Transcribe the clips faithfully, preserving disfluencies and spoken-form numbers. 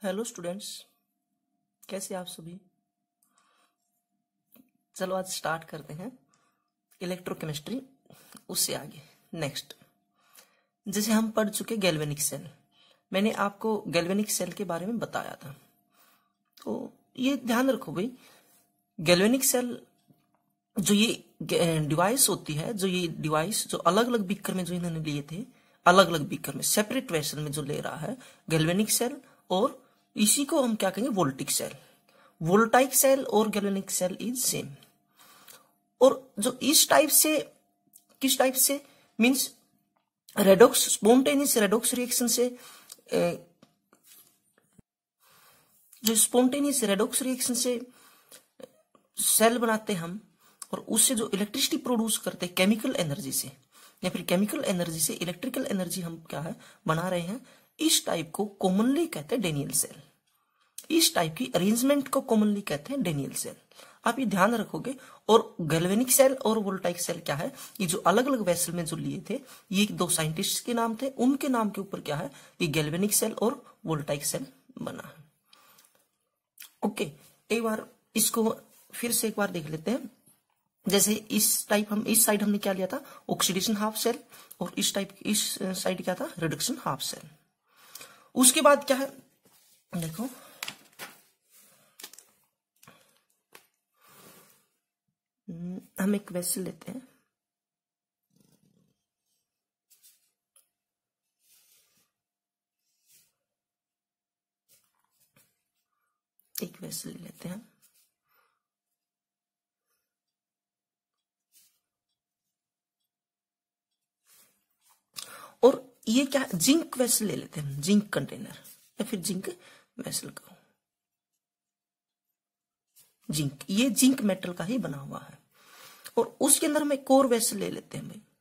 Hello students, कैसे आप सभी। चलो आज स्टार्ट करते हैं इलेक्ट्रोकेमिस्ट्री, उससे आगे नेक्स्ट। जैसे हम पढ़ चुके गैल्वेनिक सेल, मैंने आपको गैल्वेनिक सेल के बारे में बताया था। तो ये ध्यान रखो भाई, गैल्वेनिक सेल जो ये डिवाइस होती है, जो ये डिवाइस जो अलग अलग बीकर में जो इन्होंने लिए थे, अलग अलग बीकर में सेपरेट वेसल में जो ले रहा है गैल्वेनिक सेल, और इसी को हम क्या कहेंगे वोल्टिक सेल। वोल्टाइक सेल और गैल्वेनिक सेल इज सेम। और जो इस टाइप से, किस टाइप से means redox, spontaneous redox reaction से, जो स्पॉन्टेनियस रेडॉक्स रिएक्शन से सेल बनाते हम, और उससे जो इलेक्ट्रिसिटी प्रोड्यूस करते हैं केमिकल एनर्जी से, या फिर केमिकल एनर्जी से इलेक्ट्रिकल एनर्जी हम क्या है बना रहे हैं, इस टाइप को कॉमनली कहते हैं डेनियल सेल। इस टाइप की अरेंजमेंट को कॉमनली कहते हैं डेनियल सेल। आप ये ध्यान रखोगे। और गैल्वेनिक सेल और वोल्टाइक सेल क्या है, ये जो अलग अलग वेसल में जो लिए थे, ये दो साइंटिस्ट के नाम थे, उनके नाम के ऊपर क्या है ये गैल्वेनिक सेल और वोल्टाइक सेल बना है। ओके, एक बार इसको फिर से एक बार देख लेते हैं। जैसे इस टाइप हम इस साइड हमने क्या लिया था, ऑक्सीडेशन हाफ सेल, और इस टाइप इस साइड क्या था, रिडक्शन हाफ सेल। उसके बाद क्या है, देखो हम एक वेसल लेते हैं, एक वेसल लेते हैं, और ये क्या है, जिंक वेसल ले लेते हैं, जिंक कंटेनर या फिर जिंक वेसल का, जिंक, ये जिंक मेटल का ही बना हुआ है। और उसके अंदर हम एक कोर वेसल ले लेते हैं भाई,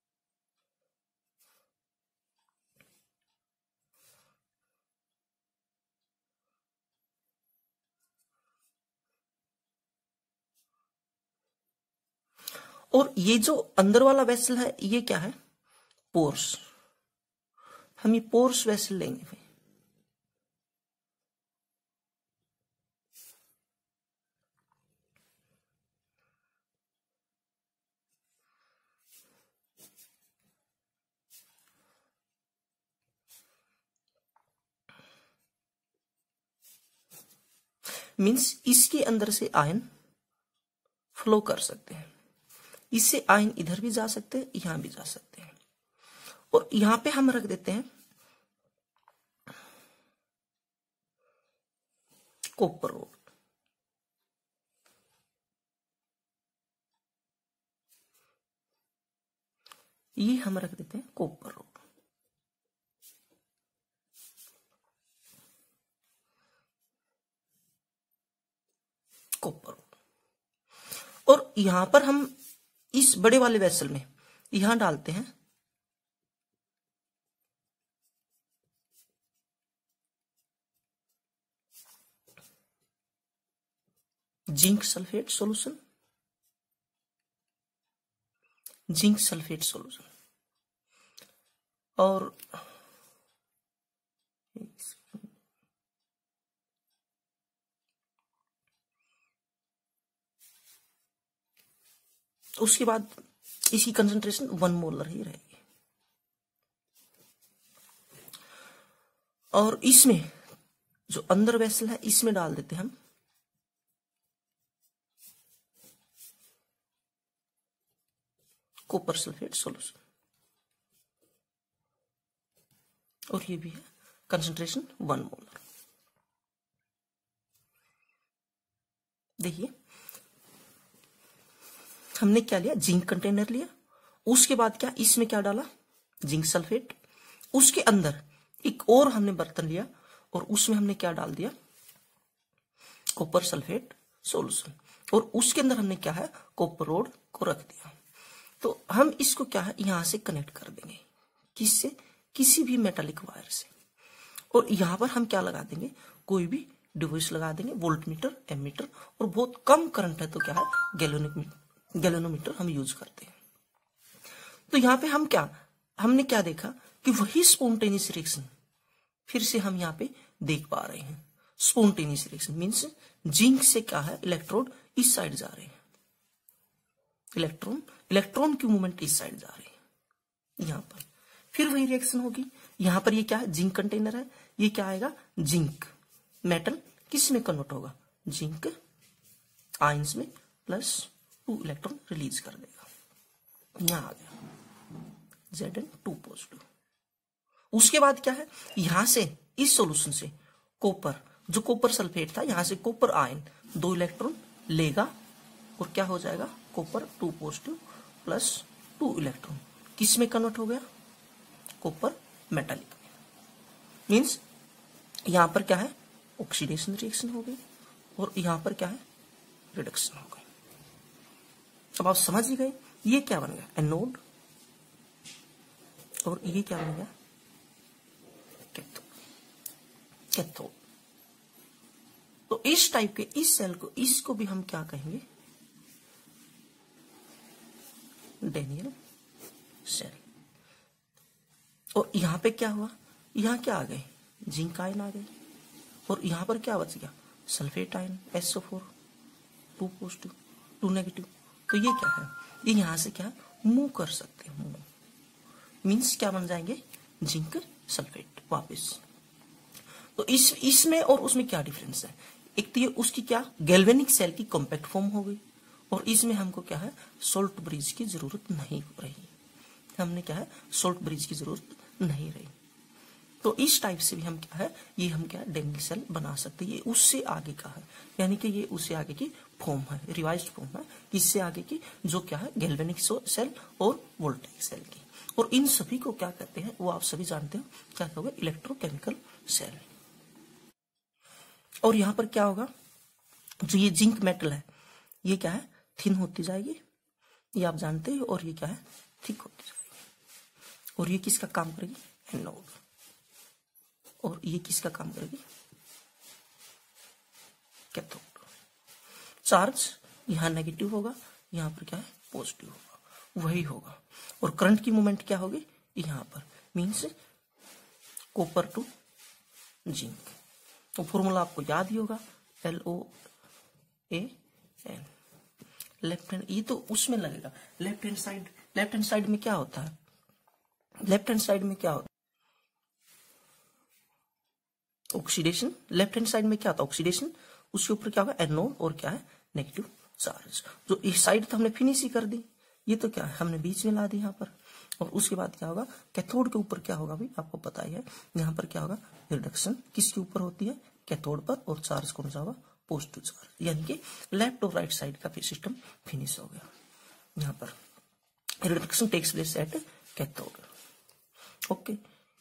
और ये जो अंदर वाला वेसल है ये क्या है, पोर्स। हम ये पोर्स वेसल लेंगे भाई। मींस इसके अंदर से आयन फ्लो कर सकते हैं, इससे आयन इधर भी जा सकते हैं, यहां भी जा सकते हैं। और यहां पे हम रख देते हैं कॉपर रोड। ये हम रख देते हैं कॉपर रोड। Copper road. और यहां पर हम इस बड़े वाले वेसल में यहां डालते हैं zinc sulphate solution, zinc sulphate solution. और उसके बाद इसकी कंसंट्रेशन वन मोलर ही रहेगी। और इसमें जो अंदर वेसल है इसमें डाल देते हैं हम कॉपर सल्फेट सॉल्यूशन, और ये भी है कंसंट्रेशन वन मोलर। देखिए हमने क्या लिया, जिंक कंटेनर लिया, उसके बाद क्या इसमें क्या डाला, जिंक सल्फेट। उसके अंदर एक और हमने बर्तन लिया और उसमें हमने क्या डाल दिया, कॉपर सल्फेट सॉल्यूशन। और उसके अंदर हमने क्या है, कॉपर रोड को रख दिया। तो हम इसको क्या है यहां से कनेक्ट कर देंगे, किससे, किसी भी मेटालिक वायर से। और यहां पर हम क्या लगा देंगे, कोई भी डिवाइस लगा देंगे, वोल्टमीटर, एमीटर, और बहुत कम करंट है तो क्या है गैल्वेनिक गैल्वेनोमीटर हम यूज करते हैं। तो यहां पे हम क्या, हमने क्या देखा कि वही स्पॉन्टेनियस रिएक्शन फिर से हम यहाँ पे देख पा रहे हैं। स्पॉन्टेनियस रिएक्शन मीन्स जिंक से क्या है, इलेक्ट्रोड इस साइड जा रहे हैं, इलेक्ट्रॉन इलेक्ट्रॉन की मूवमेंट इस साइड जा रही है यहां पर। फिर वही रिएक्शन होगी, यहां पर ये क्या है, जिंक कंटेनर है, ये क्या आएगा, जिंक मेटल किस में कन्वर्ट होगा, जिंक आयंस में, प्लस टू इलेक्ट्रॉन रिलीज कर देगा, यहां आ गया जेड एन टू पॉजिटिव। उसके बाद क्या है, यहां से इस सॉल्यूशन से कॉपर, जो कॉपर सल्फेट था, यहां से कॉपर आयन दो इलेक्ट्रॉन लेगा और क्या हो जाएगा, copper two positive plus two electron किस में कन्वर्ट हो गया, कॉपर मेटालिक में। मीन्स यहां पर क्या है, ऑक्सीडेशन रिएक्शन हो गई और यहां पर क्या है, रिडक्शन हो गई। अब आप समझ ही गए ये क्या बन गया, एनोड, और ये क्या बन गया, कैथोड। कैथोड तो इस टाइप के इस सेल को, इसको भी हम क्या कहेंगे, डेनियल सेल। और यहां पे क्या हुआ, यहां क्या आ गए, जिंक आयन आ गए, और यहां पर क्या बच गया, sulphate ion S O four, two positive two negative. तो ये क्या है, ये यहां से क्या मूव कर सकते हैं, मूव मीन्स क्या बन जाएंगे, जिंक सल्फेट वापस। तो इस इसमें और उसमें क्या डिफरेंस है, एक तो ये उसकी क्या गैल्वेनिक सेल की कॉम्पैक्ट फॉर्म हो गई, और इसमें हमको क्या है, सोल्ट ब्रिज की जरूरत नहीं हो रही, हमने क्या है, सोल्ट ब्रिज की जरूरत नहीं रही। तो इस टाइप से भी हम क्या है, ये हम क्या डेनियल सेल बना सकते हैं। ये उससे आगे का है, यानी कि ये उससे आगे की फॉर्म है, रिवाइज्ड फॉर्म है, इससे आगे की जो क्या है, गैल्वेनिक सेल और वोल्टेइक सेल की। और इन सभी को क्या कहते हैं, वो आप सभी जानते हो, क्या कहोगे, इलेक्ट्रोकेमिकल सेल। और यहां पर क्या होगा, जो ये जिंक मेटल है, ये क्या है, थिन होती जाएगी, ये आप जानते हो, और ये क्या है, थिक होती जाएगी। और ये किसका काम करेगी, एनोड, और ये किसका काम करेगी, कैथोड। चार्ज यहां नेगेटिव होगा, यहां पर क्या है, पॉजिटिव होगा, वही होगा। और करंट की मूवमेंट क्या होगी, यहां पर मीन्स कॉपर टू जिंक। तो फॉर्मूला आपको याद ही होगा, L O A N, left hand, ये तो उसमें लगेगा, left hand side, left hand side में क्या होता है, लेफ्ट हैंड साइड में क्या होता है, ऑक्सीडेशन। लेफ्ट हैंड साइड में क्या होता है, ऑक्सीडेशन, उसके ऊपर क्या होगा, एनोड, और क्या है, नेगेटिव चार्ज। जो इस साइड तो हमने फिनिश ही कर दी, ये तो क्या है, हमने बीच में ला दी यहाँ पर। और उसके बाद क्या होगा, कैथोड के ऊपर क्या होगा भाई, आपको पता ही है, यहाँ पर क्या होगा, रिडक्शन किसके ऊपर होती है, कैथोड पर, और चार्ज कौन सा होगा, पॉजिटिव चार्ज, यानी कि लेफ्ट और राइट साइड का सिस्टम फिनिश हो गया। यहाँ पर reduction takes place at cathode. Okay,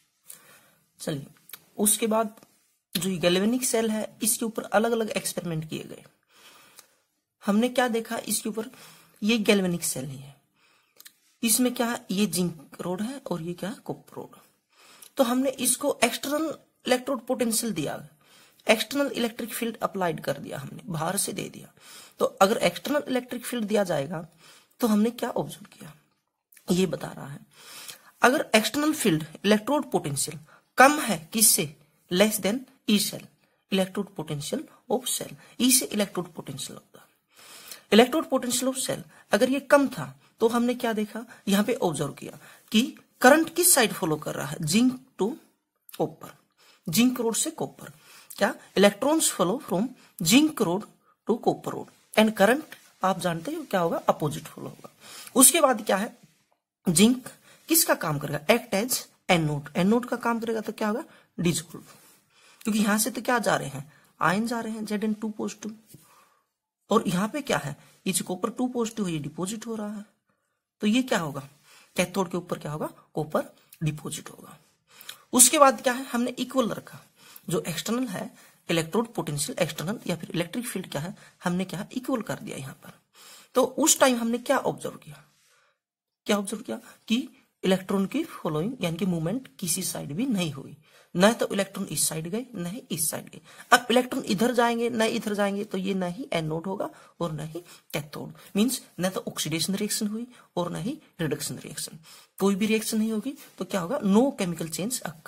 चलिए उसके बाद जो गैल्वेनिक सेल है, इसके ऊपर अलग अलग एक्सपेरिमेंट किए गए। हमने क्या देखा, इसके ऊपर ये गैल्वेनिक सेल ही है, इसमें क्या है, ये जिंक रोड है, और ये क्या है, कॉपर रोड। तो हमने इसको एक्सटर्नल इलेक्ट्रोड पोटेंशियल दिया, एक्सटर्नल इलेक्ट्रिक फील्ड अप्लाइड कर दिया, हमने बाहर से दे दिया। तो अगर एक्सटर्नल इलेक्ट्रिक फील्ड दिया जाएगा तो हमने क्या ऑब्जर्व किया, ये बता रहा है, अगर एक्सटर्नल फील्ड इलेक्ट्रोड पोटेंशियल कम है किससे, less than E cell, electrode potential of cell, E से इलेक्ट्रोड पोटेंशियल होता है। इलेक्ट्रोड पोटेंशियल ऑफ सेल अगर ये कम था तो हमने क्या देखा, यहां पे ऑब्जर्व किया कि करंट किस साइड फॉलो कर रहा है, zinc to copper, zinc rod से कॉपर, क्या electrons follow from zinc rod to copper rod, and current आप जानते हो क्या होगा, अपोजिट फॉलो होगा। उसके बाद क्या है, जिंक किसका काम करेगा, एक्ट एज एनोड, एनोड का काम करेगा, तो क्या होगा, डिसॉल्व, क्योंकि यहां से तो क्या जा रहे हैं, आयन जा रहे हैं, जेड एन टू पॉजिटिव, और यहां पे क्या है, ये जो कॉपर टू पॉजिटिव है, ये डिपोजिट हो रहा है, तो ये क्या होगा, कैथोड के ऊपर क्या होगा, कॉपर डिपोजिट होगा। उसके बाद क्या है, हमने इक्वल रखा, जो एक्सटर्नल है इलेक्ट्रोड पोटेंशियल, एक्सटर्नल या फिर इलेक्ट्रिक फील्ड क्या है, हमने क्या इक्वल कर दिया यहां पर। तो उस टाइम हमने क्या ऑब्जर्व किया, क्या ऑब्जर्व किया कि इलेक्ट्रॉन की फॉलोइंग यानी कि मूवमेंट किसी साइड भी नहीं हुई, न तो इलेक्ट्रॉन इस साइड गए न ही इस साइड गए। अब इलेक्ट्रॉन इधर जाएंगे न इधर जाएंगे, तो ये न ही एनोड होगा और न ही कैथोड, मींस न तो ऑक्सीडेशन रिएक्शन हुई और न ही रिडक्शन रिएक्शन, कोई भी रिएक्शन नहीं होगी, तो क्या होगा, नो केमिकल चेंज अक्कर,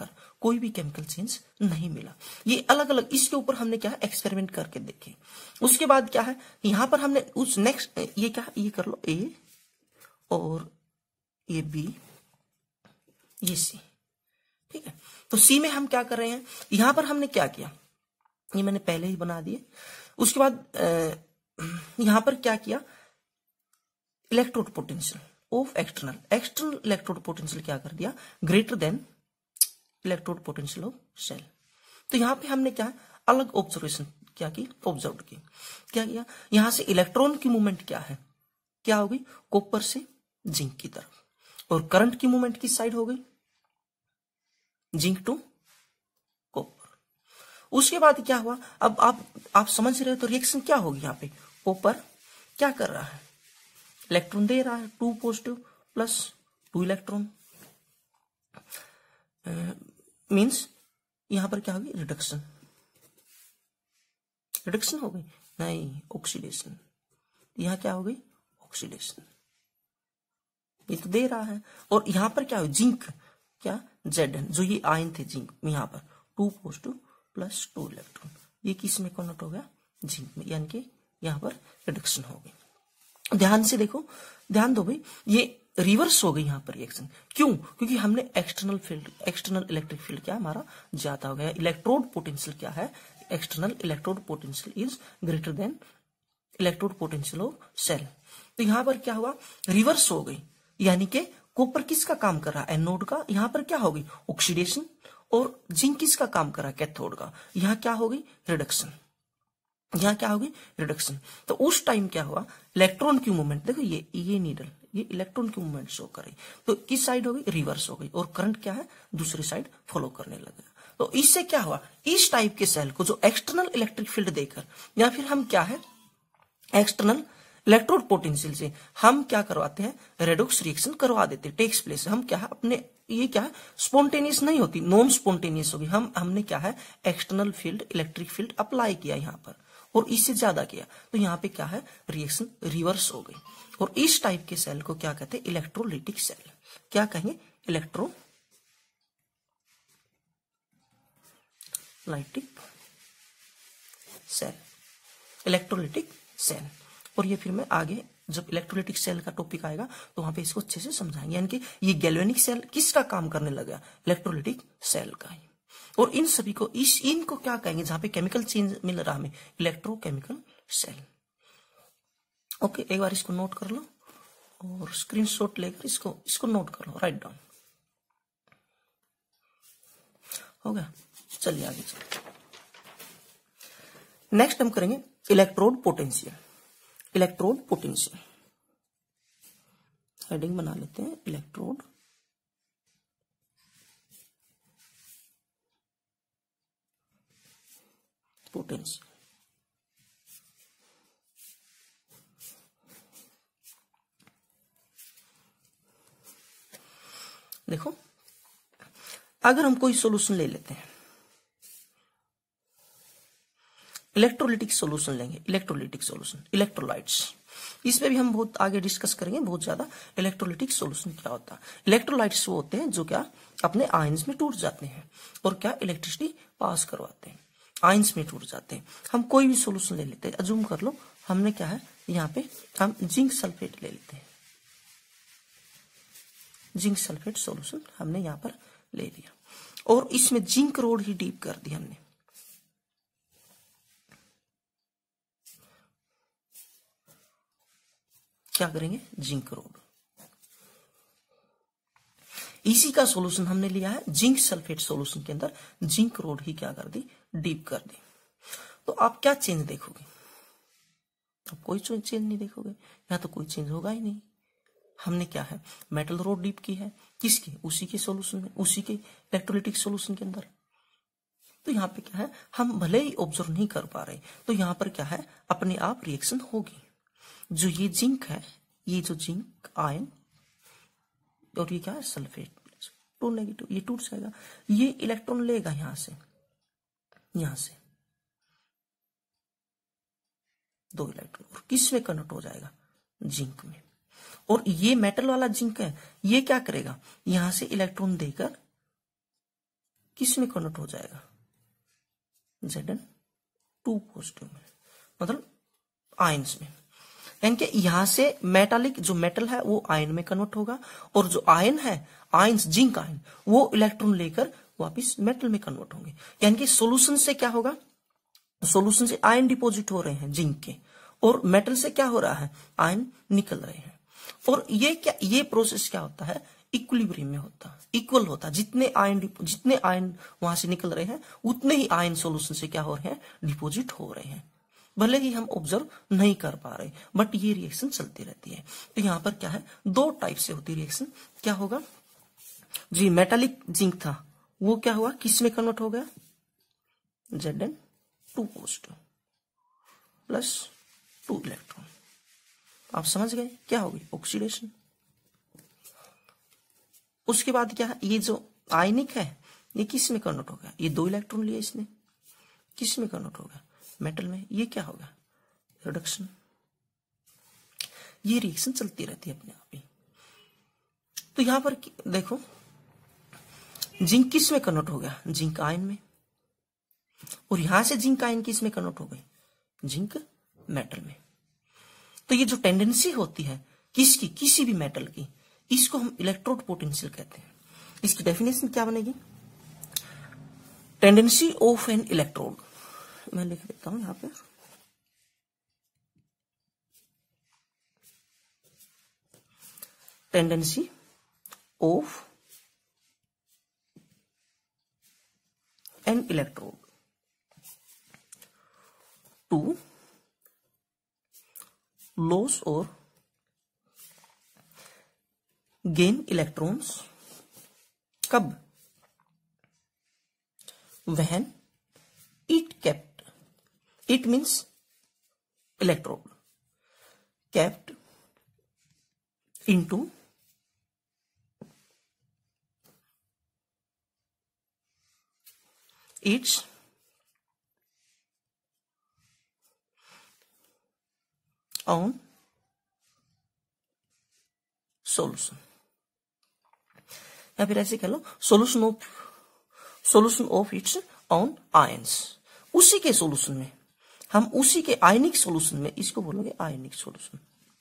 कोई भी केमिकल चेंज नहीं मिला। ये अलग अलग इसके ऊपर हमने क्या है एक्सपेरिमेंट करके देखे। उसके बाद क्या है यहां पर हमने उस नेक्स्ट ये क्या ये कर लो ए और ये बी ये सी, ठीक है। तो सी में हम क्या कर रहे हैं, यहां पर हमने क्या किया, ये मैंने पहले ही बना दिए। उसके बाद यहां पर क्या किया, electrode potential of external external electrode potential क्या कर दिया, greater than electrode potential of cell. तो यहां पे हमने क्या अलग ऑब्जर्वेशन क्या की, ऑब्जर्व की क्या किया, यहां से इलेक्ट्रॉन की मूवमेंट क्या है, क्या होगी, कॉपर से जिंक की तरफ, और करंट की मूवमेंट किस साइड हो गई, जिंक टू कॉपर। उसके बाद क्या हुआ, अब आप आप समझ रहे हो तो रिएक्शन क्या होगी, यहां पे कॉपर क्या कर रहा है, इलेक्ट्रॉन दे रहा है, two positive plus two electron, means यहां पर क्या होगी, रिडक्शन रिडक्शन हो गई, नहीं ऑक्सीडेशन, यहां क्या हो गई, ऑक्सीडेशन, ये तो दे रहा है। और यहां पर क्या हो, जिंक क्या जेड एन, जो ये आयन थे जिंक में, यहां पर two positive plus two electron, ये किस में कन्वर्ट हो गया, जिंक में, यानी कि यहां पर रिडक्शन हो गई। ध्यान से देखो, ध्यान दो भाई, ये रिवर्स हो गई यहां पर रिएक्शन, क्यों, क्योंकि हमने external field external electric field क्या हमारा ज्यादा हो गया, इलेक्ट्रोड पोटेंशियल क्या है, external electrode potential is greater than electrode potential of cell. तो यहां पर क्या हुआ, रिवर्स हो गई, यानी कि कॉपर किसका काम कर रहा है, एनोड का, यहां पर क्या होगी, ऑक्सीडेशन, और जिंक किसका काम कर रहा है, कैथोड का, यहां क्या होगी, रिडक्शन, यहां क्या होगी, रिडक्शन। तो उस टाइम क्या हुआ, इलेक्ट्रॉन की मूवमेंट देखो, ये ये नीडल ये इलेक्ट्रॉन की मूवमेंट शो कर रही, तो किस साइड हो गई, रिवर्स हो गई, और करंट क्या है, दूसरी साइड फॉलो करने लगा। तो इससे क्या हुआ, इस टाइप के सेल को जो एक्सटर्नल इलेक्ट्रिक फील्ड देकर, या फिर हम क्या है एक्सटर्नल इलेक्ट्रोड पोटेंशियल से हम क्या करवाते हैं, रेडॉक्स रिएक्शन करवा देते हैं, टेक्स प्लेस। हम क्या है अपने, ये क्या है स्पॉन्टेनियस नहीं होती, नॉन स्पॉन्टेनियस होगी, हम हमने क्या है external field electric field apply किया यहाँ पर, और इससे ज्यादा किया, तो यहाँ पे क्या है रिएक्शन रिवर्स हो गई। और इस टाइप के सेल को क्या कहते हैं, इलेक्ट्रोलाइटिक सेल, क्या कहेंगे, इलेक्ट्रोलाइटिक सेल, इलेक्ट्रोलाइटिक सेल। और ये फिर मैं आगे जब इलेक्ट्रोलाइटिक सेल का टॉपिक आएगा तो वहां पे इसको अच्छे से समझाएंगे, यानी कि ये गैल्वेनिक सेल किसका काम करने लगा, इलेक्ट्रोलाइटिक सेल का ही। और इन सभी को इस इनको क्या कहेंगे, जहां पे केमिकल चेंज मिल रहा हमें, इलेक्ट्रोकेमिकल सेल। ओके, एक बार इसको नोट कर लो और स्क्रीनशॉट लेकर इसको इसको नोट कर लो, राइट डाउन हो गया। चलिए आगे चलते, नेक्स्ट हम करेंगे electrode potential. Electrode potential heading बना लेते हैं, इलेक्ट्रोड पोटेंशियल। देखो, अगर हम कोई सॉल्यूशन ले लेते हैं, इलेक्ट्रोलिटिक सॉल्यूशन लेंगे, इलेक्ट्रोलिटिक सॉल्यूशन, इलेक्ट्रोलाइट्स, इस पे भी हम बहुत आगे डिस्कस करेंगे बहुत ज्यादा, इलेक्ट्रोलिटिक सॉल्यूशन क्या होता है। इलेक्ट्रोलाइट्स वो होते हैं जो क्या अपने आयंस में टूट जाते हैं और क्या इलेक्ट्रिसिटी पास करवाते हैं, आयंस में टूट जाते हैं। हम कोई भी सॉल्यूशन ले लेते हैं, अज्यूम कर लो हमने क्या है यहाँ पे हम जिंक सल्फेट ले लेते हैं, जिंक सल्फेट सॉल्यूशन हमने यहां पर ले लिया, और इसमें जिंक रोड ही डीप कर दी हमने, क्या करेंगे, जिंक रोड। इसी का सॉल्यूशन हमने लिया है जिंक सल्फेट सॉल्यूशन के अंदर, जिंक रोड ही क्या कर दी, डीप कर दी। तो आप क्या चेंज देखोगे, आप कोई चेंज नहीं देखोगे, यहां तो कोई चेंज होगा ही नहीं। हमने क्या है मेटल रोड डीप की है, किसके, उसी के सॉल्यूशन में, उसी के इलेक्ट्रोलाइटिक सॉल्यूशन के अंदर। तो यहाँ पे क्या है हम भले ही ऑब्जर्व नहीं कर पा रहे, तो यहाँ पर क्या है अपने आप रिएक्शन होगी। जो ये जिंक है, ये जो जिंक आयन और ये क्या है सल्फेट, टू नेगेटिव, ये टूट जाएगा, ये इलेक्ट्रॉन लेगा यहां से, यहां से दो इलेक्ट्रॉन, और किस में कन्वर्ट हो जाएगा, जिंक में। और ये मेटल वाला जिंक है, ये क्या करेगा, यहां से इलेक्ट्रॉन देकर किस में कन्वर्ट हो जाएगा, जेड एन टू पॉजिटिव में, मतलब आयंस में। यानी कि यहां से मेटालिक जो मेटल है वो आयन में कन्वर्ट होगा, और जो आयन है आयंस जिंक आयन वो इलेक्ट्रॉन लेकर वापस मेटल में कन्वर्ट होंगे। यानी कि सॉल्यूशन से क्या होगा, सॉल्यूशन से आयन डिपॉजिट हो रहे हैं जिंक के, और मेटल से क्या हो रहा है, आयन निकल रहे हैं। और ये क्या, ये प्रोसेस क्या होता है, इक्विलिब्रियम में होता है, इक्वल होता है। जितने आयन जितने आयन वहां से निकल रहे हैं उतने ही आयन सॉल्यूशन से क्या हो रहे हैं, डिपॉजिट हो रहे हैं। भले ही हम ऑब्जर्व नहीं कर पा रहे, बट ये रिएक्शन चलती रहती है। तो यहां पर क्या है, दो टाइप से होती है रिएक्शन। क्या होगा जी, मेटालिक जिंक था वो क्या हुआ, किस में कन्वर्ट हो गया, Z N two positive plus two electron. आप समझ गए क्या होगी, ऑक्सीडेशन। उसके बाद क्या है, ये जो आयनिक है ये किस में कन्वर्ट हो गया, ये दो इलेक्ट्रॉन लिए इसने, किस में कन्वर्ट हो गया, मेटल में। ये क्या होगा, रिडक्शन। ये रिएक्शन चलती रहती है अपने आप ही। तो यहां पर देखो, जिंक किस में कन्वर्ट हो गया, जिंक आयन में, और यहां से जिंक आयन किस में कन्वर्ट हो गई, जिंक मेटल में। तो ये जो टेंडेंसी होती है किसकी, किसी भी मेटल की, इसको हम इलेक्ट्रोड पोटेंशियल कहते हैं। इसकी डेफिनेशन क्या बनेगी, टेंडेंसी ऑफ एन इलेक्ट्रोड। मैं लिख देता हूं यहां पर, tendency of an electrode to lose or gain electrons कब, when it kept, it means electrode kept into its own solution, या फिर ऐसे कह लो solution of solution of its own ions. उसी के सॉल्यूशन में, हम उसी के आयनिक सॉल्यूशन में इसको बोलेंगे आयनिक सॉल्यूशन।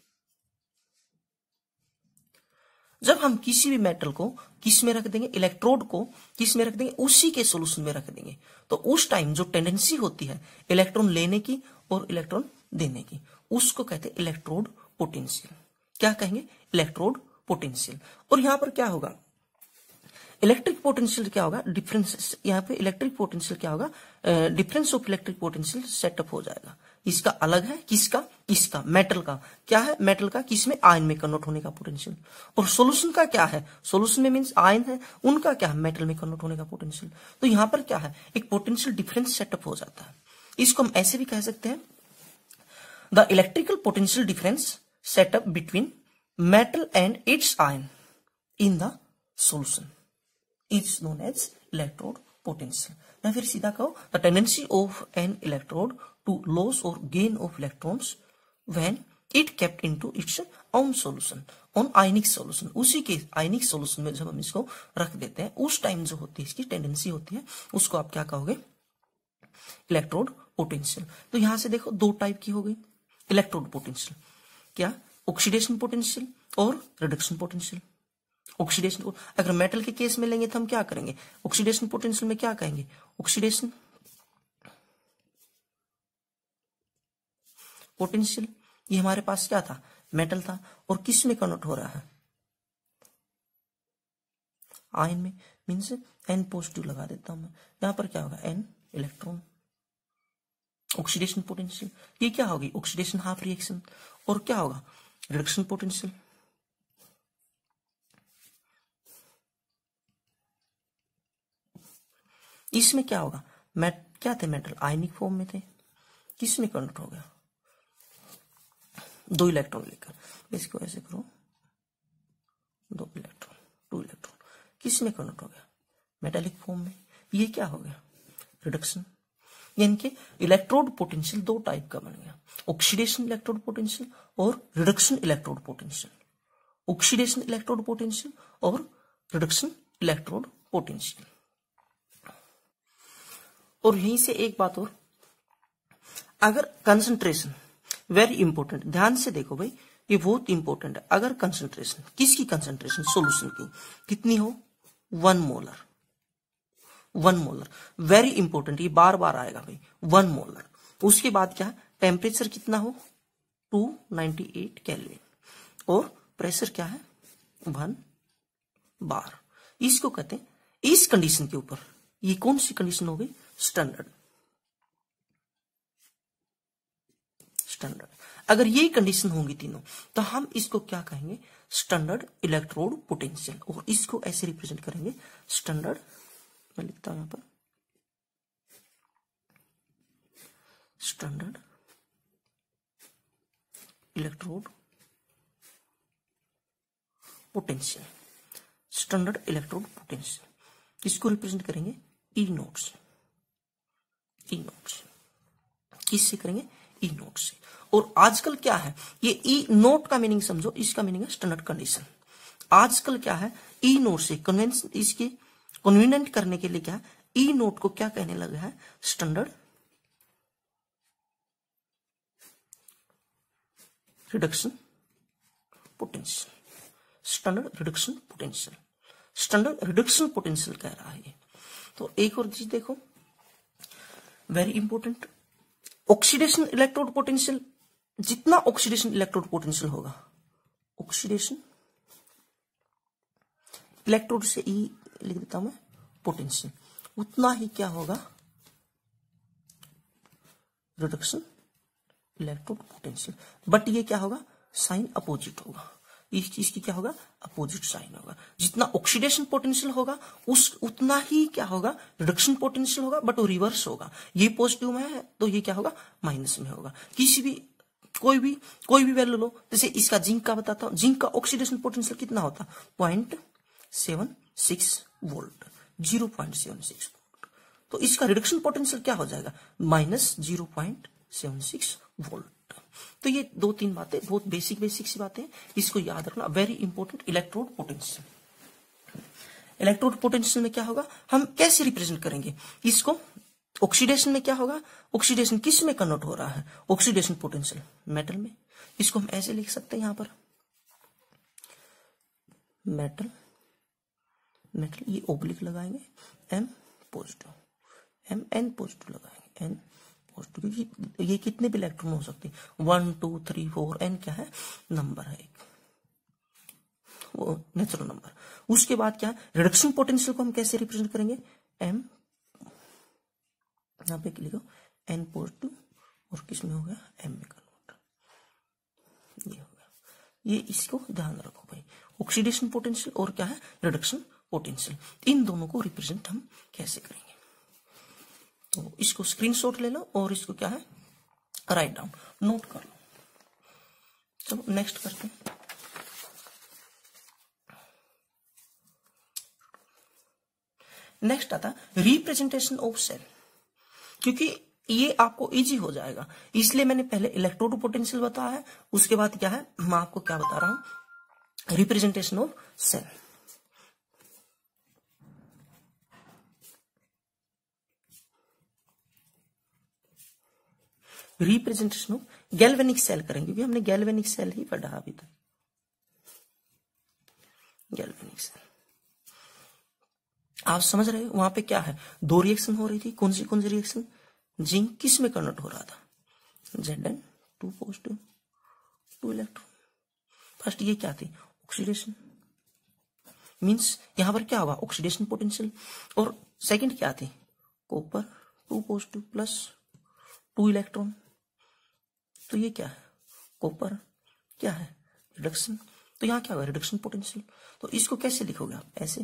जब हम किसी भी मेटल को किस में रख देंगे, इलेक्ट्रोड को किस में रख देंगे, उसी के सॉल्यूशन में रख देंगे, तो उस टाइम जो टेंडेंसी होती है इलेक्ट्रॉन लेने की और इलेक्ट्रॉन देने की, उसको कहते हैं इलेक्ट्रोड पोटेंशियल। क्या कहेंगे, इलेक्ट्रोड पोटेंशियल। और यहां पर क्या होगा, इलेक्ट्रिक पोटेंशियल क्या होगा, डिफरेंस, यहाँ पे इलेक्ट्रिक पोटेंशियल क्या होगा, difference of electric potential setup हो जाएगा। इसका अलग है, किसका, इसका मेटल का क्या है, मेटल का किस में, आयन में कन्वर्ट होने का पोटेंशियल। और सॉल्यूशन का क्या है, सॉल्यूशन में मींस आयन है, उनका क्या है, मेटल में कन्वर्ट होने का पोटेंशियल। तो यहां पर क्या है, एक पोटेंशियल डिफरेंस सेटअप हो जाता है। इसको हम ऐसे भी कह सकते हैं, the electrical potential difference setup between metal and its ion in the solution is known as electrode potential. या फिर सीधा कहो, the tendency of an electrode to loss और gain of electrons when it kept into its own solution, on ionic solution. उसी के आयनिक solution में जब हम इसको रख देते हैं, उस टाइम जो होती है इसकी टेंडेंसी होती है, उसको आप क्या कहोगे, इलेक्ट्रोड पोटेंशियल। तो यहां से देखो दो टाइप की हो गई इलेक्ट्रोड पोटेंशियल, क्या, ऑक्सीडेशन पोटेंशियल और रिडक्शन पोटेंशियल। ऑक्सीडेशन, अगर मेटल के केस में लेंगे तो हम क्या करेंगे, ऑक्सीडेशन पोटेंशियल में क्या कहेंगे, ऑक्सीडेशन पोटेंशियल, ये हमारे पास क्या था, मेटल था, और किस में कन्वर्ट हो रहा है, आयन में, मींस एन पॉजिटिव लगा देता हूं मैं, यहां पर क्या होगा, एन इलेक्ट्रॉन। ऑक्सीडेशन पोटेंशियल, ये क्या होगी, ऑक्सीडेशन हाफ रिएक्शन। और क्या होगा, रिडक्शन पोटेंशियल, इसमें क्या होगा, मेट क्या थे, मेटल आयनिक फॉर्म में थे, किस में कन्वर्ट हो गया, दो इलेक्ट्रॉन लेकर। इसको ऐसे करो, दो इलेक्ट्रॉन, टू इलेक्ट्रॉन, किस में कन्वर्ट हो गया, मेटालिक फॉर्म में। ये क्या हो गया, रिडक्शन। यानी कि इलेक्ट्रोड पोटेंशियल दो टाइप का बन गया, ऑक्सीडेशन इलेक्ट्रोड पोटेंशियल और reduction electrode potential. Oxidation electrode potential और रिडक्शन इलेक्ट्रोड पोटेंशियल। और यहीं से एक बात और, अगर कंसंट्रेशन, वेरी इंपॉर्टेंट, ध्यान से देखो भाई, ये बहुत इंपॉर्टेंट है। अगर कंसंट्रेशन, किसकी कंसंट्रेशन, सॉल्यूशन की, कितनी हो, one molar, one molar, very important, ये बार बार आएगा भाई, वन मोलर। उसके बाद क्या, टेम्परेचर कितना हो, टू नाइंटी एट केल्विन, और प्रेशर क्या है, वन बार। इसको कहते हैं, इस कंडीशन के ऊपर, ये कौन सी कंडीशन हो गई, स्टैंडर्ड, स्टैंडर्ड। अगर ये कंडीशन होंगी तीनों, तो हम इसको क्या कहेंगे, स्टैंडर्ड इलेक्ट्रोड पोटेंशियल, और इसको ऐसे रिप्रेजेंट करेंगे, स्टैंडर्ड, मैं लिखता हूं यहां पर, standard electrode potential, standard electrode potential. इसको रिप्रेजेंट करेंगे ई नोट से, ई नोट से, किससे करेंगे, ई नोट से। और आजकल क्या है, ये ई नोट का मीनिंग समझो, इसका मीनिंग है स्टैंडर्ड कंडीशन। आजकल क्या है, ई नोट से कन्वेंशन, इसके कन्वीनियंट करने के लिए क्या है, ई नोट को क्या कहने लगा है, standard reduction potential, standard reduction potential, standard reduction potential कह रहा है। तो एक और चीज देखो, वेरी इंपॉर्टेंट, ऑक्सीडेशन इलेक्ट्रोड पोटेंशियल, जितना ऑक्सीडेशन इलेक्ट्रोड पोटेंशियल होगा, ऑक्सीडेशन इलेक्ट्रोड से ई लिख देता हूं मैं, पोटेंशियल, उतना ही क्या होगा, रिडक्शन इलेक्ट्रोड पोटेंशियल। बट ये क्या होगा, साइन अपोजिट होगा, इस चीज की क्या होगा, अपोजिट साइन होगा। जितना ऑक्सीडेशन पोटेंशियल होगा, उस उतना ही क्या होगा, रिडक्शन पोटेंशियल होगा, बट वो रिवर्स होगा। ये पॉजिटिव में है तो ये क्या होगा, माइनस में होगा। किसी भी कोई भी कोई भी वैल्यू लो, जैसे इसका जिंक का बताता हूं, जिंक का ऑक्सीडेशन पोटेंशियल कितना होता, point seven six volt, zero point seven six volt. तो इसका रिडक्शन पोटेंशियल क्या हो जाएगा, minus zero point seven six volt. तो ये दो तीन बातें, बहुत बेसिक बेसिक सी बातें, इसको याद रखना, very important. Electrode potential, electrode potential में क्या होगा, हम कैसे रिप्रेजेंट करेंगे इसको, ऑक्सीडेशन में क्या होगा, ऑक्सीडेशन किस में कन्वर्ट हो रहा है, ऑक्सीडेशन पोटेंशियल मेटल में। इसको हम ऐसे लिख सकते हैं यहां पर, मेटल, मेटल, ये ओब्लिक लगाएंगे, M positive, M N positive लगाएंगे, एन पॉजिटिव, क्योंकि ये कितने भी इलेक्ट्रॉन हो सकते हैं, one two three four, N क्या है, नंबर है एक, वो नेचुरल नंबर। उसके बाद क्या, रिडक्शन पोटेंशियल को हम कैसे रिप्रेजेंट करेंगे, एम, यहां पे लिखो एन पॉजिटिव, और किस में हो गया, एम में कन्वर्ट, ये हो गया। ये इसको ध्यान रखो भाई, ऑक्सीडेशन पोटेंशियल और क्या है, रिडक्शन पोटेंशियल, इन दोनों को रिप्रेजेंट हम कैसे करेंगे। तो इसको स्क्रीनशॉट ले लो और इसको क्या है, राइट डाउन, नोट कर लो। चलो नेक्स्ट करते हैं। नेक्स्ट आता रिप्रेजेंटेशन ऑफ सेल, क्योंकि ये आपको इजी हो जाएगा, इसलिए मैंने पहले इलेक्ट्रोड पोटेंशियल बताया है, उसके बाद क्या है, मैं आपको क्या बता रहा हूं, representation of cell. Representation of galvanic cell करेंगे, क्योंकि हमने गैल्वेनिक सेल ही पढ़ा अभी तक, गैल्वेनिक सेल आप समझ रहे हो। वहां पे क्या है, दो रिएक्शन हो रही थी, कौन सी कौन सी रिएक्शन, जिंक किस में कन्वर्ट हो रहा था, Z N, two positive, two electron. First ये क्या थी, ऑक्सीडेशन, मींस यहां पर क्या होगा, ऑक्सीडेशन पोटेंशियल। और सेकंड क्या थी, copper, two positive plus two electron. तो ये क्या है, कॉपर क्या है, रिडक्शन, तो यहां क्या होगा, रिडक्शन पोटेंशियल। तो इसको कैसे लिखोगे आप, ऐसे,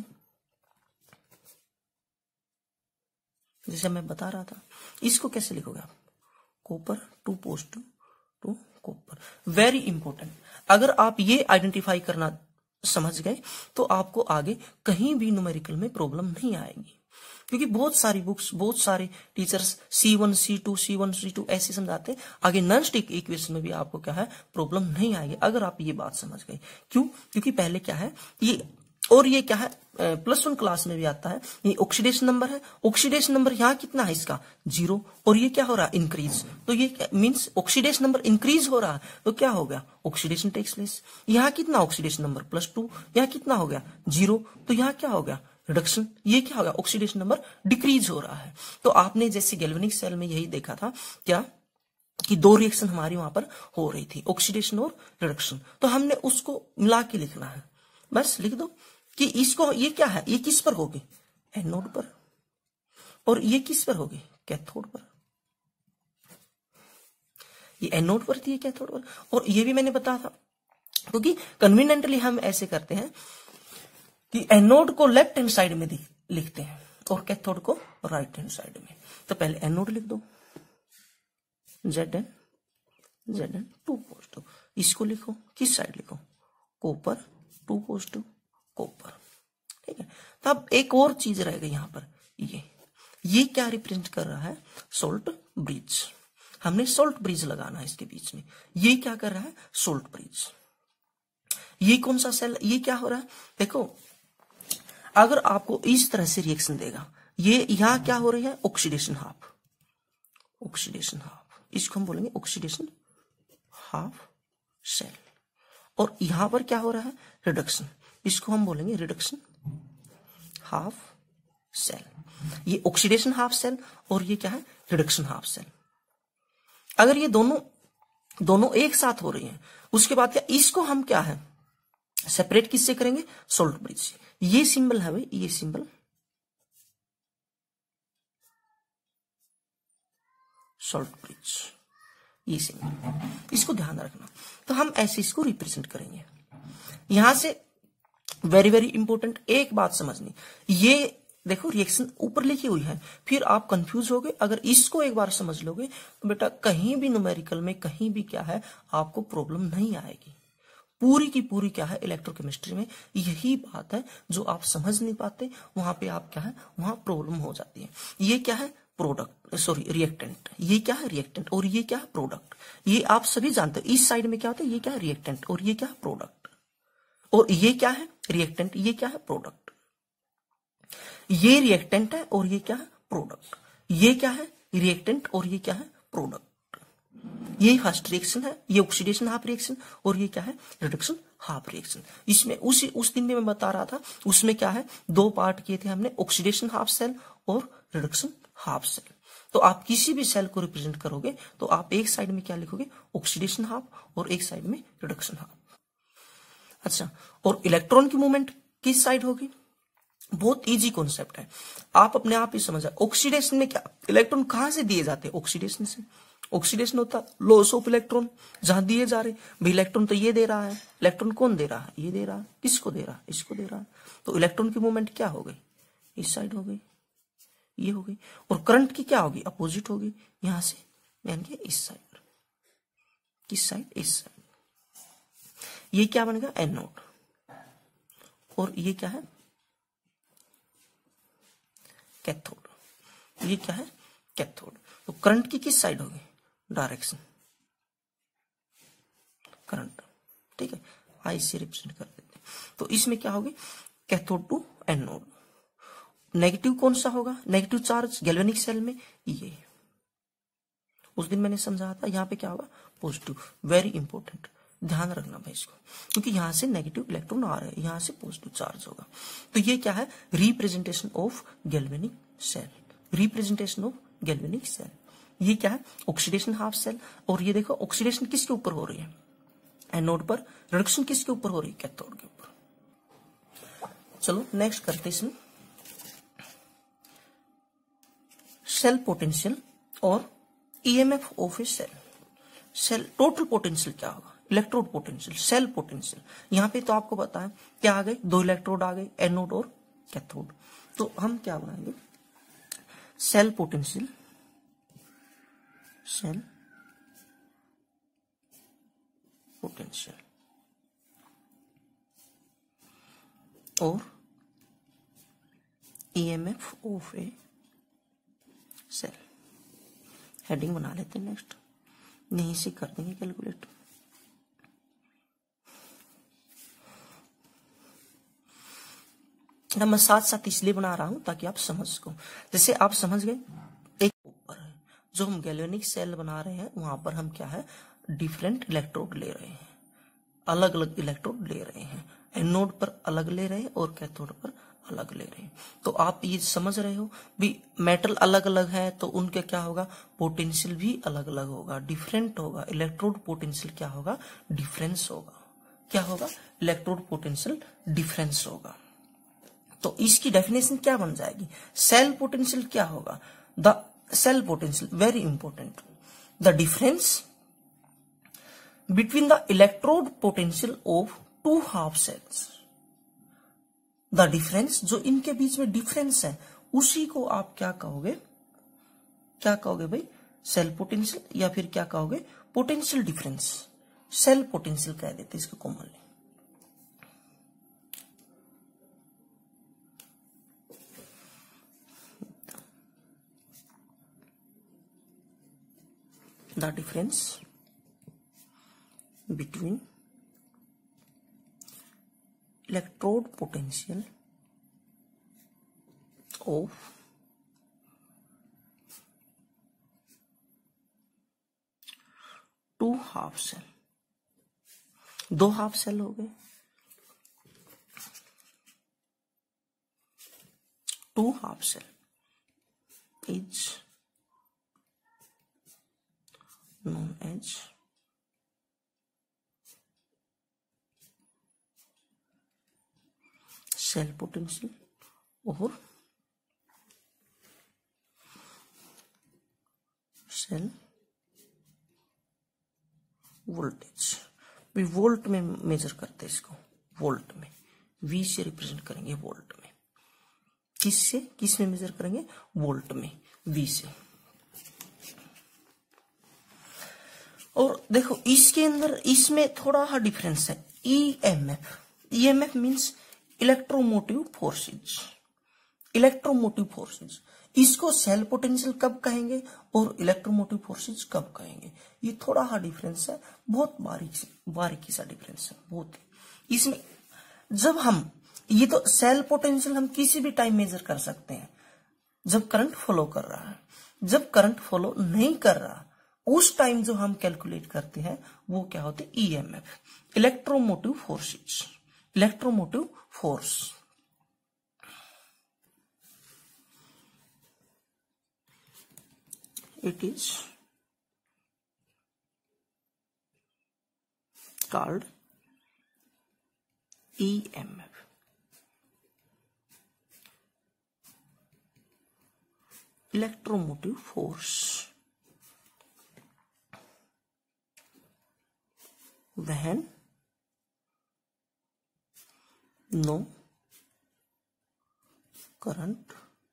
जैसे मैं बता रहा था। इसको कैसे लिखोगे आप, copper two positive to copper. Very important, अगर आप ये आइडेंटिफाई करना समझ गए तो आपको आगे कहीं भी न्यूमेरिकल में प्रॉब्लम नहीं आएगी, क्योंकि बहुत सारी बुक्स, बहुत सारे teachers C one C two C one C two ऐसे समझाते हैं। आगे नॉन स्टिक इक्वेशन में भी आपको क्या है, प्रॉब्लम नहीं आएगी अगर आप ये बात समझ गए। क्यों, क्योंकि पहले क्या है, ये और ये क्या है, प्लस वन क्लास में भी आता है, ये ऑक्सीडेशन नंबर है। ऑक्सीडेशन नंबर यहाँ कितना है इसका, जीरो, और ये क्या हो रहा है, इंक्रीज। तो ये मींस ऑक्सीडेशन नंबर इंक्रीज हो रहा है, तो क्या हो गया, ऑक्सीडेशन टेक्स प्लेस। यहाँ कितना ऑक्सीडेशन नंबर, प्लस टू, यहाँ कितना हो गया, जीरो, तो यहाँ क्या हो गया, रिडक्शन। ये क्या होगा, ऑक्सीडेशन नंबर डिक्रीज हो रहा है। तो आपने जैसे गैल्वेनिक सेल में यही देखा था क्या, कि दो रिएक्शन हमारी वहां पर हो रही थी, ऑक्सीडेशन और रिडक्शन। तो हमने उसको मिला के लिखना है, बस लिख दो कि इसको, ये क्या है, ये किस पर होगी, एनोड पर, और ये किस पर होगी, कैथोड पर। ये एनोड पर थी, ये कैथोड पर। और ये भी मैंने बताया था, क्योंकि कन्वीनियंटली हम ऐसे करते हैं कि एनोड को लेफ्ट हैंड साइड में लिखते हैं और कैथोड को राइट हैंड साइड में। तो पहले एनोड लिख दो, Z N, Z N two positive. इसको लिखो, किस साइड लिखो, कॉपर टू पॉजिटिव, कॉपर, ठीक है। तब एक और चीज रहेगा यहां पर, ये ये क्या रिप्रेजेंट कर रहा है, सोल्ट ब्रिज। हमने सोल्ट ब्रिज लगाना है इसके बीच में। ये क्या कर रहा है, सोल्ट ब्रिज। ये कौन सा सेल, ये क्या हो रहा है, देखो अगर आपको इस तरह से रिएक्शन देगा, ये यहां क्या हो रही है, ऑक्सीडेशन हाफ, ऑक्सीडेशन हाफ, इसको हम बोलेंगे ऑक्सीडेशन हाफ सेल। और यहां पर क्या हो रहा है, रिडक्शन, इसको हम बोलेंगे रिडक्शन हाफ सेल। ये ऑक्सीडेशन हाफ सेल और ये क्या है, रिडक्शन हाफ सेल। अगर ये दोनों दोनों एक साथ हो रही हैं, उसके बाद क्या, इसको हम क्या है, सेपरेट किससे करेंगे, सोल्ट ब्रिज से। ये सिंबल है भाई, ये सिंबल सोल्ट ब्रिज, ये सिंबल, इसको ध्यान रखना। तो हम ऐसे इसको रिप्रेजेंट करेंगे। यहां से वेरी वेरी इंपॉर्टेंट एक बात समझनी, ये देखो रिएक्शन ऊपर लिखी हुई है, फिर आप कंफ्यूज होगे। अगर इसको एक बार समझ लोगे तो बेटा कहीं भी न्यूमेरिकल में कहीं भी क्या है, आपको प्रॉब्लम नहीं आएगी। पूरी की पूरी क्या है, इलेक्ट्रोकेमिस्ट्री में यही बात है, जो आप समझ नहीं पाते वहां पे आप क्या है, वहां प्रॉब्लम हो जाती है। ये क्या है, प्रोडक्ट, सॉरी रिएक्टेंट, ये क्या है रिएक्टेंट, और ये क्या है प्रोडक्ट। ये आप सभी जानते हो, इस साइड में क्या होता है, ये क्या है रिएक्टेंट, और ये क्या है प्रोडक्ट। और ये क्या है रिएक्टेंट, ये क्या है प्रोडक्ट। ये रिएक्टेंट है और ये क्या है प्रोडक्ट। ये क्या है रिएक्टेंट और ये क्या है प्रोडक्ट। ये फर्स्ट रिएक्शन है, ये ऑक्सीडेशन हाफ रिएक्शन, और ये क्या है, रिडक्शन हाफ रिएक्शन। इसमें उसी उस दिन में मैं बता रहा था, उसमें क्या है, दो पार्ट किए थे हमने, ऑक्सीडेशन हाफ सेल और रिडक्शन हाफ सेल। तो आप किसी भी सेल को रिप्रेजेंट करोगे तो आप एक साइड में क्या लिखोगे, ऑक्सीडेशन हाफ, और एक साइड में रिडक्शन हाफ। अच्छा, और इलेक्ट्रॉन की मूवमेंट किस साइड होगी, बहुत इजी कॉन्सेप्ट है, आप अपने आप ही समझ जाए। ऑक्सीडेशन में क्या, इलेक्ट्रॉन कहां से दिए जाते हैं, ऑक्सीडेशन से। ऑक्सीडेशन होता लॉस ऑफ इलेक्ट्रॉन, जहां दिए जा रहे भाई, इलेक्ट्रॉन तो ये दे रहा है, इलेक्ट्रॉन कौन दे रहा है, ये दे रहा है, किसको दे रहा है, इसको दे रहा है। तो इलेक्ट्रॉन की मूवमेंट क्या हो गई, इस साइड हो गई, ये हो गई। और करंट की क्या होगी, अपोजिट होगी, यहां से यानी कि इस साइड, किस साइड, इस साइड। ये क्या बनेगा, एनोड, और ये क्या है, कैथोड। ये क्या है, कैथोड। तो करंट की किस साइड होगी, डायरेक्शन, करंट, ठीक है, आई से रिप्रेजेंट कर देते हैं। तो इसमें क्या होगी, कैथोड टू एनोड। नेगेटिव कौन सा होगा, नेगेटिव चार्ज गैल्वेनिक सेल में, ये उस दिन मैंने समझाया था। यहां पे क्या होगा, पॉजिटिव। वेरी इंपॉर्टेंट, ध्यान रखना भाई इसको, क्योंकि यहां से नेगेटिव इलेक्ट्रॉन आ रहे हैं, यहां से पॉजिटिव चार्ज होगा। तो ये क्या है, representation of galvanic cell, representation of galvanic cell. ये क्या है, ऑक्सीडेशन हाफ सेल। और ये देखो ऑक्सीडेशन किसके ऊपर हो रही है, एनोड पर, रिडक्शन किसके ऊपर हो रही है, कैथोड के ऊपर। चलो नेक्स्ट करते इसमें, सेल पोटेंशियल और EMF of a cell. Cell total potential क्या होगा, इलेक्ट्रोड पोटेंशियल, सेल पोटेंशियल। यहां पे तो आपको पता है क्या आ गए, दो इलेक्ट्रोड आ गए, एनोड और कैथोड। तो हम क्या बनाएंगे, सेल पोटेंशियल, सेल पोटेंशियल और EMF of a cell. Heading बना लेते हैं, नेक्स्ट यहीं से कर देंगे कैलकुलेट। ना मैं साथ साथ इसलिए बना रहा हूं ताकि आप समझ सको। जैसे आप समझ गए, एक ऊपर है जो हम गैल्वेनिक सेल बना रहे हैं, वहां पर हम क्या है डिफरेंट इलेक्ट्रोड ले रहे हैं, अलग अलग इलेक्ट्रोड ले रहे हैं, एनोड पर अलग ले रहे हैं और कैथोड पर अलग ले रहे हैं। तो आप ये समझ रहे हो भी मेटल अलग अलग है तो उनके क्या होगा, पोटेंशियल भी अलग अलग होगा, डिफरेंट होगा, इलेक्ट्रोड पोटेंशियल क्या होगा, डिफरेंस होगा। क्या होगा, इलेक्ट्रोड पोटेंशियल डिफरेंस होगा। तो इसकी डेफिनेशन क्या बन जाएगी, सेल पोटेंशियल क्या होगा, the cell potential, very important, the difference between the electrode potential of two half cells. The difference, जो इनके बीच में डिफरेंस है उसी को आप क्या कहोगे, क्या कहोगे भाई, सेल पोटेंशियल, या फिर क्या कहोगे, पोटेंशियल डिफरेंस, सेल पोटेंशियल कह देते इसको commonly. The difference between electrode potential of two half cell, दो हाफ सेल हो गए, two half cell is known as cell potential और सेल वोल्टेज। भी वोल्ट में मेजर करते हैं इसको, वोल्ट में, वी से रिप्रेजेंट करेंगे वोल्ट में। किस से, किस में मेजर करेंगे, वोल्ट में, वी से। और देखो इसके अंदर इसमें थोड़ा सा डिफरेंस है, EMF. EMF means electromotive forces, electromotive forces, इसको सेल पोटेंशियल कब कहेंगे और इलेक्ट्रोमोटिव फोर्सेज कब कहेंगे, ये थोड़ा सा डिफरेंस है, बहुत बारीक बारीकी सा डिफरेंस है बहुत। इसमें जब हम ये तो सेल पोटेंशियल हम किसी भी टाइम मेजर कर सकते हैं, जब करंट फ्लो कर रहा है, जब करंट फ्लो नहीं कर रहा उस टाइम जो हम कैलकुलेट करते हैं वो क्या होते हैं, EMF, electromotive forces, electromotive force. It is called E M F, electromotive force, when no current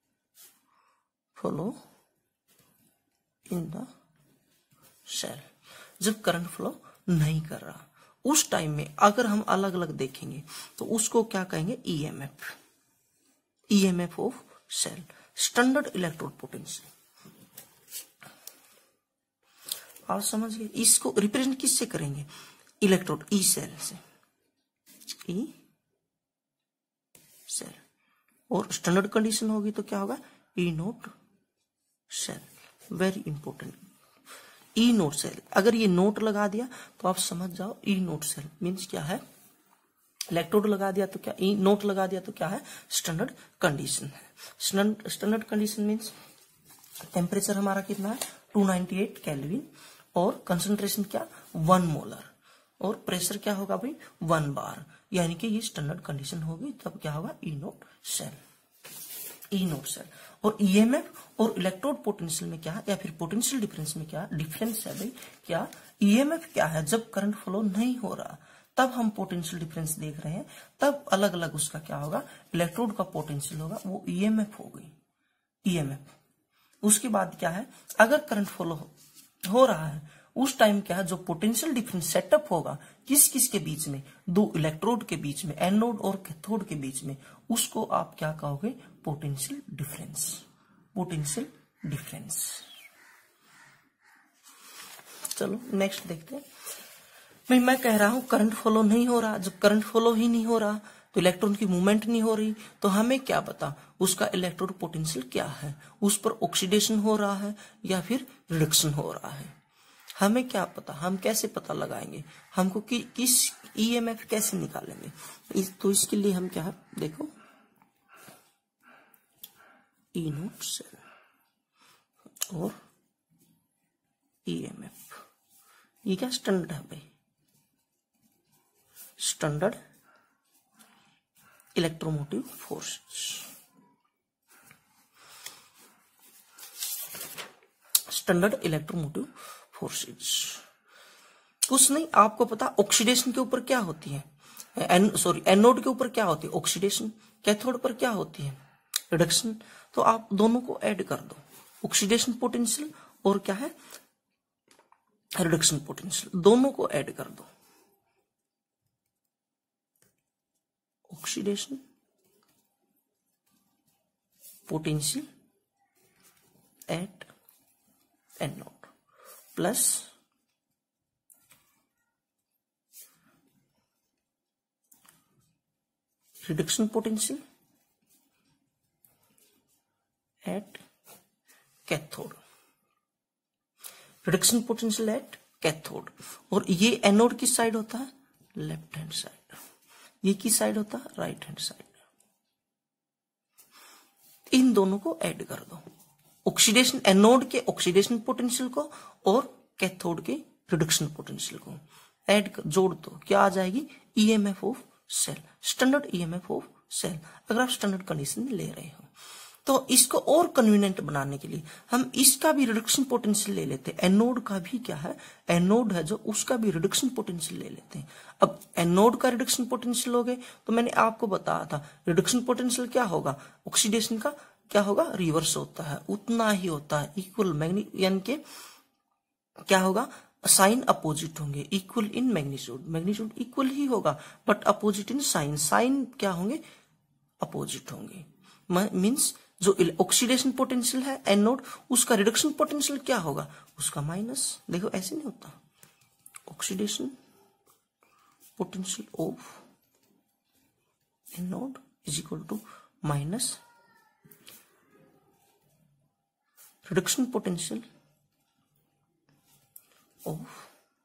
flow in the cell, जब करंट फ्लो नहीं कर रहा उस टाइम में अगर हम अलग अलग देखेंगे तो उसको क्या कहेंगे, EMF, EMF of cell, standard electrode potential. आप समझ गए, इसको रिप्रेजेंट किससे करेंगे, इलेक्ट्रोड, ई सेल से, ई सेल, और स्टैंडर्ड कंडीशन होगी तो क्या होगा, E naught cell. Very important, E naught cell, अगर ये नोट लगा दिया तो आप समझ जाओ ई नोट सेल मीन्स क्या है, इलेक्ट्रोड लगा दिया तो क्या, ई नोट लगा दिया तो क्या है, स्टैंडर्ड कंडीशन है। स्टैंडर्ड कंडीशन मीन्स टेम्परेचर हमारा कितना है, टू नाइंटी एट केल्विन, और कंसंट्रेशन क्या, वन मोलर, और प्रेशर क्या होगा भाई, वन बार, यानी कि ये स्टैंडर्ड कंडीशन होगी, तब क्या होगा, E naught cell, E naught cell. और ईएमएफ और इलेक्ट्रोड पोटेंशियल में क्या है, या फिर पोटेंशियल डिफरेंस में क्या डिफरेंस है भाई, क्या ईएमएफ क्या है, जब करंट फ्लो नहीं हो रहा तब हम पोटेंशियल डिफरेंस देख रहे हैं, तब अलग अलग उसका क्या होगा, इलेक्ट्रोड का पोटेंशियल होगा, वो ईएमएफ हो गई, ईएमएफ। उसके बाद क्या है, अगर करंट फ्लो हो रहा है उस टाइम क्या है, जो पोटेंशियल डिफरेंस सेटअप होगा किस किस के बीच में, दो इलेक्ट्रोड के बीच में, एनोड और कैथोड के बीच में, उसको आप क्या कहोगे, पोटेंशियल डिफरेंस, पोटेंशियल डिफरेंस। चलो नेक्स्ट देखते हैं। भाई मैं कह रहा हूं करंट फ्लो नहीं हो रहा, जब करंट फ्लो ही नहीं हो रहा तो इलेक्ट्रॉन की मूवमेंट नहीं हो रही, तो हमें क्या पता उसका इलेक्ट्रोड पोटेंशियल क्या है, उस पर ऑक्सीडेशन हो रहा है या फिर रिडक्शन हो रहा है, हमें क्या पता, हम कैसे पता लगाएंगे, हमको कि, किस ईएमएफ कैसे निकालेंगे। इस, तो इसके लिए हम क्या, देखो ई नोट सेल और ईएमएफ, ये क्या स्टैंडर्ड है भाई, standard electromotive forces, standard electromotive forces. कुछ नहीं, आपको पता ऑक्सीडेशन के ऊपर क्या होती है, एन सॉरी एनोड के ऊपर क्या होती है ऑक्सीडेशन, कैथोड पर क्या होती है रिडक्शन। तो आप दोनों को ऐड कर दो, ऑक्सीडेशन पोटेंशियल और क्या है रिडक्शन पोटेंशियल, दोनों को ऐड कर दो। Oxidation potential at anode plus reduction potential at cathode, reduction potential at cathode. और ये एनोड किस साइड होता है, लेफ्ट हैंड साइड, ये किस साइड होता है, राइट हैंड साइड। इन दोनों को ऐड कर दो, ऑक्सीडेशन एनोड के ऑक्सीडेशन पोटेंशियल को और कैथोड के रिडक्शन पोटेंशियल को ऐड कर, जोड़ दो, क्या आ जाएगी EMF of cell, standard EMF of cell. अगर आप स्टैंडर्ड कंडीशन में ले रहे हो तो इसको और कन्वीनियंट बनाने के लिए हम इसका भी रिडक्शन पोटेंशियल ले लेते हैं। एनोड का भी क्या है, एनोड है जो, उसका भी रिडक्शन पोटेंशियल ले लेते हैं। अब एनोड का रिडक्शन पोटेंशियल हो गए तो मैंने आपको बताया था रिडक्शन पोटेंशियल क्या होगा, ऑक्सीडेशन का क्या होगा, रिवर्स होता है, उतना ही होता है, इक्वल मैग्नी यानी कि क्या होगा, साइन अपोजिट होंगे, equal in magnitude, magnitude equal ही होगा but opposite in sign, sign क्या होंगे अपोजिट होंगे। मींस जो ऑक्सीडेशन पोटेंशियल है एनोड, उसका रिडक्शन पोटेंशियल क्या होगा, उसका माइनस। देखो ऐसे नहीं होता, oxidation potential of anode is equal to minus reduction potential of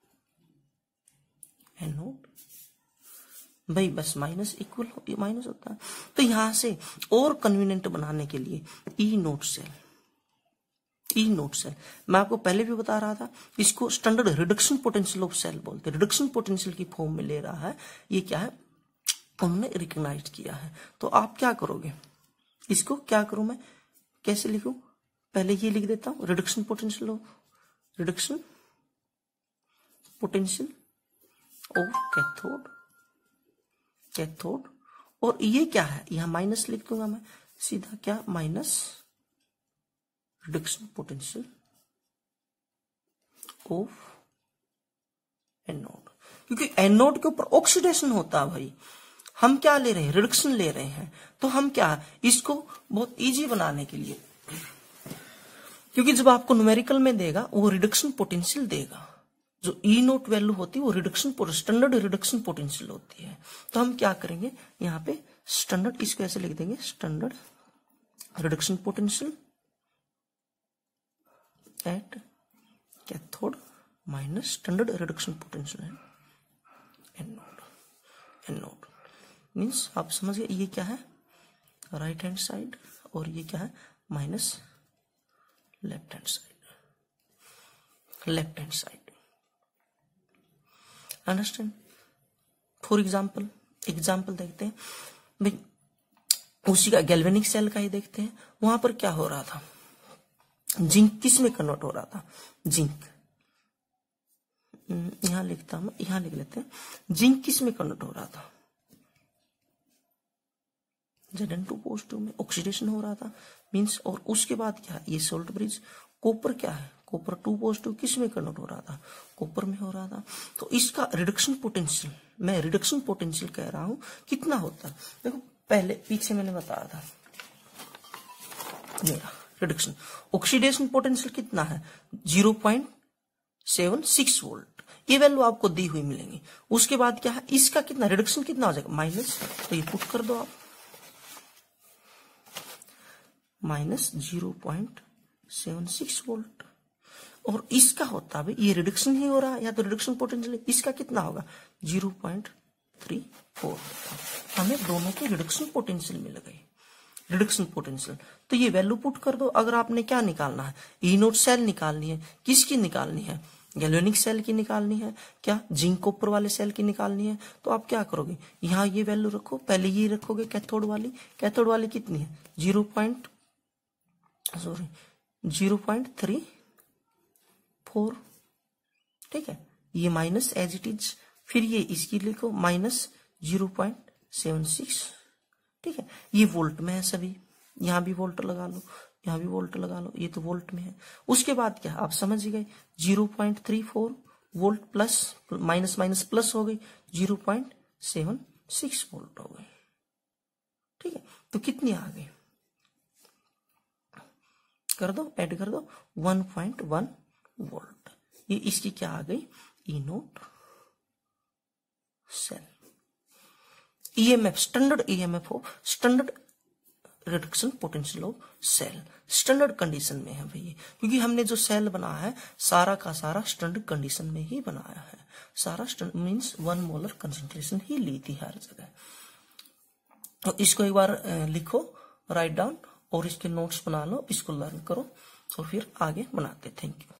anode, भाई बस माइनस इक्वल माइनस होता है। तो यहां से और कन्वीनियंट बनाने के लिए E naught cell, E naught cell मैं आपको पहले भी बता रहा था, इसको standard reduction potential of cell बोलते हैं, रिडक्शन पोटेंशियल की फॉर्म में ले रहा है, ये क्या है उन्होंने रिकॉग्नाइज किया है। तो आप क्या करोगे, इसको क्या करूं मैं, कैसे लिखूं, पहले ये लिख देता हूं reduction potential of reduction potential of cathode, cathode, और ये क्या है, यहां माइनस लिख दूंगा मैं सीधा, क्या minus reduction potential of anode, क्योंकि एनोड के ऊपर ऑक्सीडेशन होता है भाई, हम क्या ले रहे हैं रिडक्शन ले रहे हैं। तो हम क्या इसको बहुत इजी बनाने के लिए, क्योंकि जब आपको न्यूमेरिकल में देगा वो रिडक्शन पोटेंशियल देगा, जो ई नोट वैल्यू होती है वो रिडक्शन स्टैंडर्ड रिडक्शन पोटेंशियल होती है। तो हम क्या करेंगे यहाँ पे स्टैंडर्ड, इसको ऐसे लिख देंगे standard reduction potential at cathode minus standard reduction potential at anode, anode means आप समझ गए ये क्या है राइट हैंड साइड और ये क्या है minus left hand side, left hand side, understand. For example example देखते हैं भाई, उसी का गैल्वेनिक सेल का ही देखते हैं, वहां पर क्या हो रहा था, जिंक किस में कन्वर्ट हो रहा था, जिंक, यहां लिखता हूं, यहां लिख लेते हैं, जिंक किस में कन्वर्ट हो रहा था, जेड एन टू पॉजिटिव में ऑक्सीडेशन हो रहा था मींस, और उसके बाद क्या ये सोल्ट ब्रिज, कॉपर क्या है, कॉपर टू पॉजिटिव किस में कन्वर्ट हो रहा था, कॉपर में हो रहा था। तो इसका रिडक्शन पोटेंशियल, मैं रिडक्शन पोटेंशियल कह रहा हूं कितना होता है, देखो पहले पीछे मैंने बताया था मेरा रिडक्शन, ऑक्सीडेशन पोटेंशियल कितना है zero point seven six volt, ये वैल्यू आपको दी हुई मिलेंगी। उसके बाद क्या है, इसका कितना रिडक्शन कितना हो जाएगा, माइनस, तो ये पुट कर दो आप, minus zero point seven six volt. और इसका होता है ये रिडक्शन ही हो रहा है या तो रिडक्शन पोटेंशियल, इसका कितना होगा जीरो पॉइंट थ्री फोर। हमें दोनों के रिडक्शन पोटेंशियल मिल गई, रिडक्शन पोटेंशियल। तो ये वैल्यू पुट कर दो। अगर आपने क्या निकालना है, ई नोट सेल निकालनी है, किसकी निकालनी है, गैल्वेनिक सेल की निकालनी है, क्या जिंक कॉपर वाले सेल की निकालनी है, तो आप क्या करोगे, यहाँ ये वैल्यू रखो, पहले ये रखोगे कैथोड वाली, कैथोड वाली कितनी है zero point sorry zero point three four, ठीक है, ये माइनस एज इट इज, फिर ये इसकी लिखो minus zero point seven six, ठीक है। ये वोल्ट में है सभी, यहां भी वोल्ट लगा लो, यहां भी वोल्ट लगा लो, ये तो वोल्ट में है। उसके बाद क्या आप समझ गए, zero point three four volt plus minus minus plus हो गई zero point seven six volt हो गई, ठीक है। तो कितनी आ गई, कर दो, ऐड कर दो, वन पॉइंट वन वोल्ट। ये इसकी क्या आ गई, E naught cell. EMF standard EMF हो, standard reduction potential of cell, standard condition में है भैया, क्योंकि हमने जो सेल बनाया है सारा का सारा स्टैंडर्ड कंडीशन में ही बनाया है, सारा standard means one molar concentration ही ली थी हर जगह। तो इसको एक बार लिखो, राइट डाउन, और इसके नोट्स बना लो, इसको लर्न करो, और फिर आगे बनाते। Thank you.